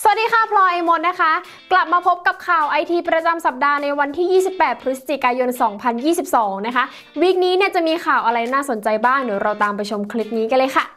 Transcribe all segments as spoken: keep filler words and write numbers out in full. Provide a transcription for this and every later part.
วัสดีค่ะพลอยมดนะคะกลับมาพบกับข่าวไอทีประจำสัปดาห์ในวันที่ยี่สิบแปดพฤศจิกายนสองพันยี่สิบสองนะคะวีคนี้เนี่ยจะมีข่าวอะไรน่าสนใจบ้างเดี๋ยวเราตามไปชมคลิปนี้กันเลยค่ะ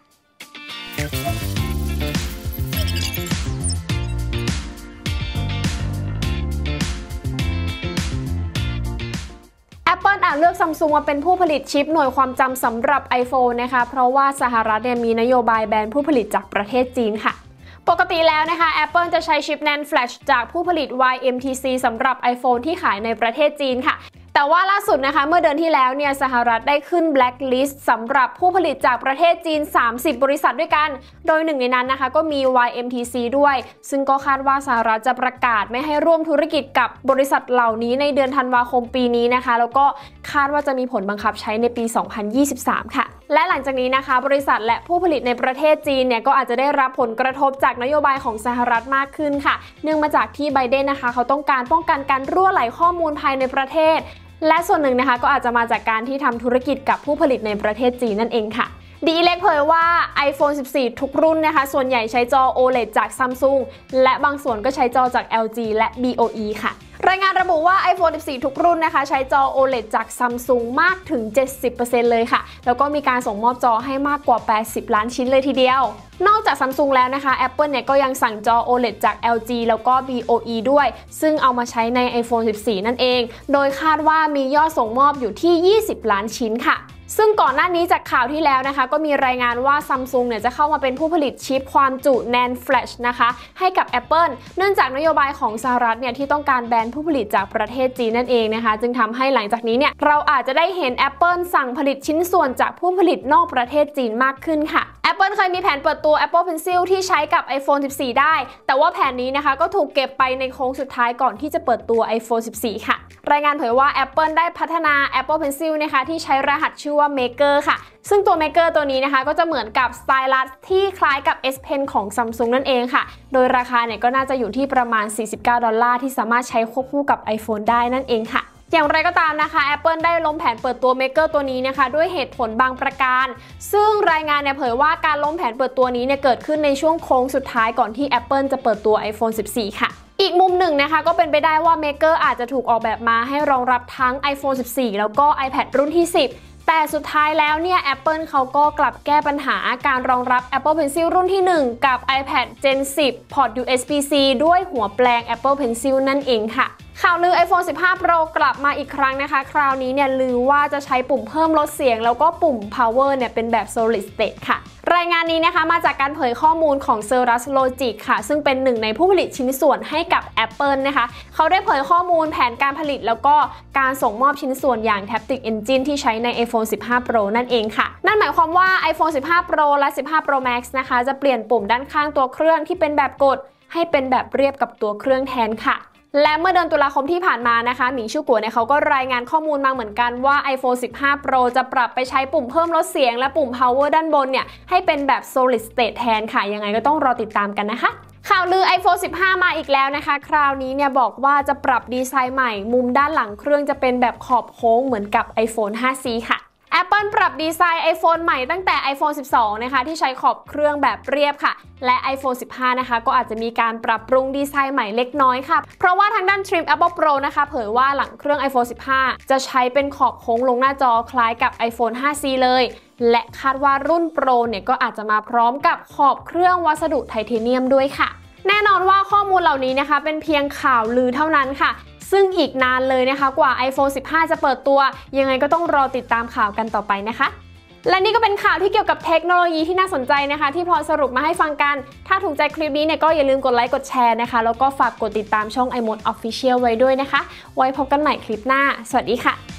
Apple อาจเลือก Samsung มาเป็นผู้ผลิตชิปหน่วยความจำสำหรับ iPhone นะคะเพราะว่าสหรัฐเนี่ยมีนโยบายแบนผู้ผลิตจากประเทศจีนค่ะปกติแล้วนะคะ Apple จะใช้ชิป แนน Flash จากผู้ผลิต วาย เอ็ม ที ซี สำหรับ iPhone ที่ขายในประเทศจีนค่ะแต่ว่าล่าสุดนะคะเมื่อเดือนที่แล้วเนี่ยสหรัฐได้ขึ้น blacklist สำหรับผู้ผลิตจากประเทศจีนสามสิบบริษัทด้วยกันโดยหนึ่งในนั้นนะคะก็มี วาย เอ็ม ที ซี ด้วยซึ่งก็คาดว่าสหรัฐจะประกาศไม่ให้ร่วมธุรกิจกับบริษัทเหล่านี้ในเดือนธันวาคมปีนี้นะคะแล้วก็คาดว่าจะมีผลบังคับใช้ในปี สองพันยี่สิบสาม ค่ะและหลังจากนี้นะคะบริษัทและผู้ผลิตในประเทศจีนเนี่ยก็อาจจะได้รับผลกระทบจากนโยบายของสหรัฐมากขึ้นค่ะเนื่องมาจากที่ไบเดนนะคะเขาต้องการป้องกันการรั่วไหลข้อมูลภายในประเทศและส่วนหนึ่งนะคะก็อาจจะมาจากการที่ทำธุรกิจกับผู้ผลิตในประเทศจีนนั่นเองค่ะ ดี อี แอล อี เผยว่า iPhone สิบสี่ ทุกรุ่นนะคะส่วนใหญ่ใช้จอ โอ แอล อี ดี จาก Samsung และบางส่วนก็ใช้จอจาก แอล จี และ บี โอ อี ค่ะรายงานระบุว่า iPhone สิบสี่ ทุกรุ่นนะคะใช้จอ โอ แอล อี ดี จาก Samsung มากถึง เจ็ดสิบเปอร์เซ็นต์ เลยค่ะแล้วก็มีการส่งมอบจอให้มากกว่าแปดสิบล้านชิ้นเลยทีเดียวนอกจาก Samsung แล้วนะคะ Apple เนี่ยก็ยังสั่งจอ โอ แอล อี ดี จาก แอล จี แล้วก็ บี โอ อี ด้วยซึ่งเอามาใช้ใน iPhone สิบสี่ นั่นเองโดยคาดว่ามียอดส่งมอบอยู่ที่ยี่สิบล้านชิ้นค่ะซึ่งก่อนหน้านี้จากข่าวที่แล้วนะคะก็มีรายงานว่า Samsung เนี่ยจะเข้ามาเป็นผู้ผลิตชิปความจุ แนน Flash นะคะให้กับ Apple เนื่องจากนโยบายของสหรัฐเนี่ยที่ต้องการแบนผู้ผลิตจากประเทศจีนนั่นเองนะคะจึงทำให้หลังจากนี้เนี่ยเราอาจจะได้เห็น Apple สั่งผลิตชิ้นส่วนจากผู้ผลิตนอกประเทศจีนมากขึ้นค่ะ Apple เคยมีแผนเปิดตัว Apple Pencil ที่ใช้กับ iPhone สิบสี่ ได้แต่ว่าแผนนี้นะคะก็ถูกเก็บไปในโค้งสุดท้ายก่อนที่จะเปิดตัว iPhone สิบสี่ ค่ะรายงานเผยว่า Apple ได้พัฒนา Apple Pencil นะคะที่ใช้รหัสชื่อว่า Maker ค่ะซึ่งตัว Maker ตัวนี้นะคะก็จะเหมือนกับ Stylus ที่คล้ายกับ S Pen ของ Samsung นั่นเองค่ะโดยราคาเนี่ยก็น่าจะอยู่ที่ประมาณสี่สิบเก้าดอลลาร์ที่สามารถใช้ควบคู่กับ iPhone ได้นั่นเองค่ะอย่างไรก็ตามนะคะ Apple ได้ล้มแผนเปิดตัว Maker ตัวนี้นะคะด้วยเหตุผลบางประการซึ่งรายงานเนี่ยเผยว่าการล้มแผนเปิดตัวนี้เนี่ยเกิดขึ้นในช่วงโค้งสุดท้ายก่อนที่ Apple จะเปิดตัว iPhone สิบสี่ ค่ะอีกมุมหนึ่งนะคะก็เป็นไปได้ว่า Maker อาจจะถูกออกแบบมาให้รองรับทั้ง iPhone สิบสี่ แล้วก็ iPad รุ่นที่สิบแต่สุดท้ายแล้วเนี่ย Apple เขาก็กลับแก้ปัญหาการรองรับ Apple Pencil รุ่นที่หนึ่งกับ iPad Gen สิบ พอร์ต ยู เอส บี ซี ด้วยหัวแปลง Apple Pencil นั่นเองค่ะข่าวลือ iPhone สิบห้า Pro กลับมาอีกครั้งนะคะคราวนี้เนี่ยลือว่าจะใช้ปุ่มเพิ่มลดเสียงแล้วก็ปุ่ม Power เนี่ยเป็นแบบ Solid State ค่ะรายงานนี้นะคะมาจากการเผยข้อมูลของ Cirrus Logic ค่ะซึ่งเป็นหนึ่งในผู้ผลิตชิ้นส่วนให้กับ Apple นะคะเขาได้เผยข้อมูลแผนการผลิตแล้วก็การส่งมอบชิ้นส่วนอย่าง Taptic Engine ที่ใช้ใน iPhone สิบห้า Pro นั่นเองค่ะนั่นหมายความว่า iPhone สิบห้า Pro และ สิบห้า Pro Max นะคะจะเปลี่ยนปุ่มด้านข้างตัวเครื่องที่เป็นแบบกดให้เป็นแบบเรียบกับตัวเครื่องแทนค่ะและเมื่อเดือนตุลาคมที่ผ่านมานะคะหมิงชูกัวเนี่ยเขาก็รายงานข้อมูลมาเหมือนกันว่า iPhone สิบห้า Pro จะปรับไปใช้ปุ่มเพิ่มลดเสียงและปุ่ม Power ด้านบนเนี่ยให้เป็นแบบ Solid State แทนค่ะยังไงก็ต้องรอติดตามกันนะคะข่าวลือ iPhone สิบห้า มาอีกแล้วนะคะคราวนี้เนี่ยบอกว่าจะปรับดีไซน์ใหม่มุมด้านหลังเครื่องจะเป็นแบบขอบโค้งเหมือนกับ iPhone ไฟว์ ซี ค่ะApple ปรับดีไซน์ iPhone ใหม่ตั้งแต่ iPhone สิบสอง นะคะที่ใช้ขอบเครื่องแบบเรียบค่ะและ iPhone สิบห้า นะคะก็อาจจะมีการปรับปรุงดีไซน์ใหม่เล็กน้อยค่ะเพราะว่าทางด้าน Trim Apple Pro นะคะเผยว่าหลังเครื่อง iPhone สิบห้า จะใช้เป็นขอบโค้งลงหน้าจอคล้ายกับ iPhone ไฟว์ ซี เลยและคาดว่ารุ่น Pro เนี่ยก็อาจจะมาพร้อมกับขอบเครื่องวัสดุไทเทเนียมด้วยค่ะแน่นอนว่าข้อมูลเหล่านี้นะคะเป็นเพียงข่าวลือเท่านั้นค่ะซึ่งอีกนานเลยนะคะกว่า iPhone สิบห้า จะเปิดตัวยังไงก็ต้องรอติดตามข่าวกันต่อไปนะคะและนี่ก็เป็นข่าวที่เกี่ยวกับเทคโนโลยีที่น่าสนใจนะคะที่พลอยสรุปมาให้ฟังกันถ้าถูกใจคลิปนี้เนี่ยก็อย่าลืมกดไลค์กดแชร์นะคะแล้วก็ฝากกดติดตามช่อง iMode Official ไว้ด้วยนะคะไว้พบกันใหม่คลิปหน้าสวัสดีค่ะ